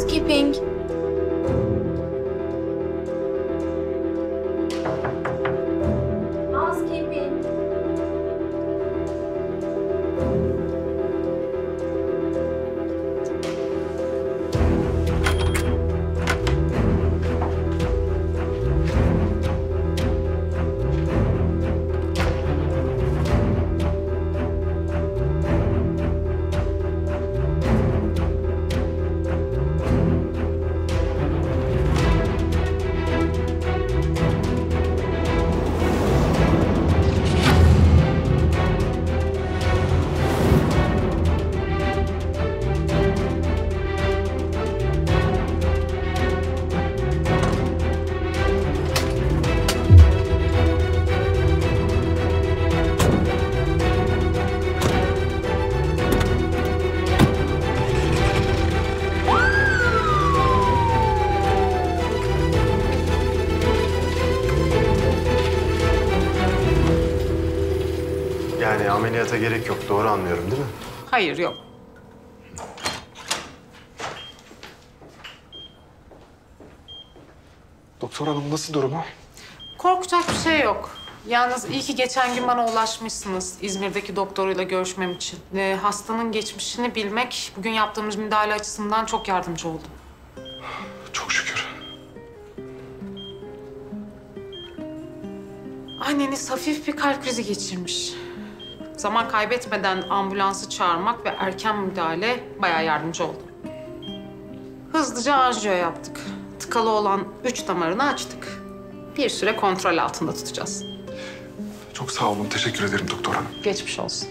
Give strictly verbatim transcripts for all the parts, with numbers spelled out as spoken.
Housekeeping. Housekeeping. Yani ameliyata gerek yok. Doğru anlıyorum değil mi? Hayır, yok. Doktor hanım nasıl durumu? Korkacak bir şey yok. Yalnız iyi ki geçen gün bana ulaşmışsınız İzmir'deki doktoruyla görüşmem için. Ee, hastanın geçmişini bilmek bugün yaptığımız müdahale açısından çok yardımcı oldu. Çok şükür. Anneniz hafif bir kalp krizi geçirmiş. Zaman kaybetmeden ambulansı çağırmak ve erken müdahale bayağı yardımcı oldu. Hızlıca anjiyo yaptık. Tıkalı olan üç damarını açtık. Bir süre kontrol altında tutacağız. Çok sağ olun. Teşekkür ederim doktor hanım. Geçmiş olsun.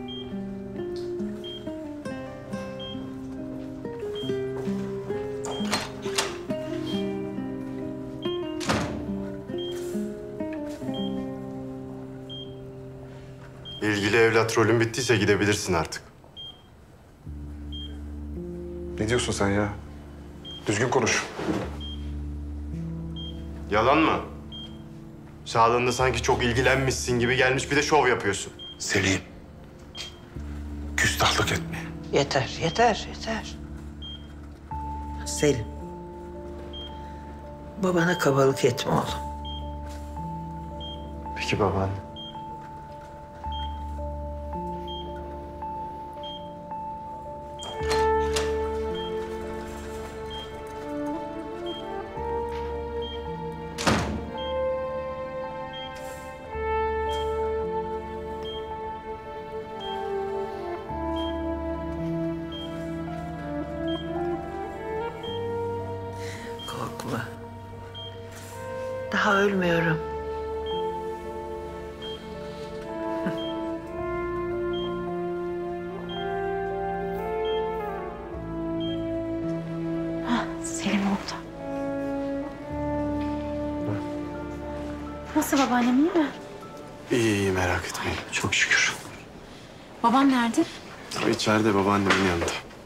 İlgili evlat rolün bittiyse gidebilirsin artık. Ne diyorsun sen ya? Düzgün konuş. Yalan mı? Sağlığında sanki çok ilgilenmişsin gibi gelmiş bir de şov yapıyorsun. Selim. Küstahlık etme. Yeter, yeter, yeter. Selim. Babana kabalık etme oğlum. Peki babaanne. Korkma. Daha ölmüyorum. Selim orada. Nasıl babaannem, iyi mi? İyi iyi merak etmeyin. Çok şükür. Babam nerede? O içeride babaannemin yanında.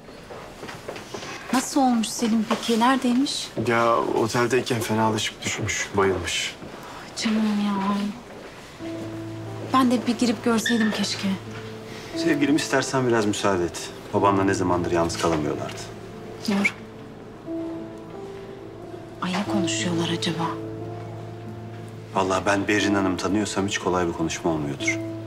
Nasıl olmuş Selim peki? Neredeymiş? Ya oteldeyken fenalaşıp düşmüş, bayılmış. Canım ya. Ben de bir girip görseydim keşke. Sevgilim istersen biraz müsaade et. Babamla ne zamandır yalnız kalamıyorlardı. Doğru. Ay ne konuşuyorlar acaba? Vallahi ben Berrin Hanım tanıyorsam hiç kolay bir konuşma olmuyordur.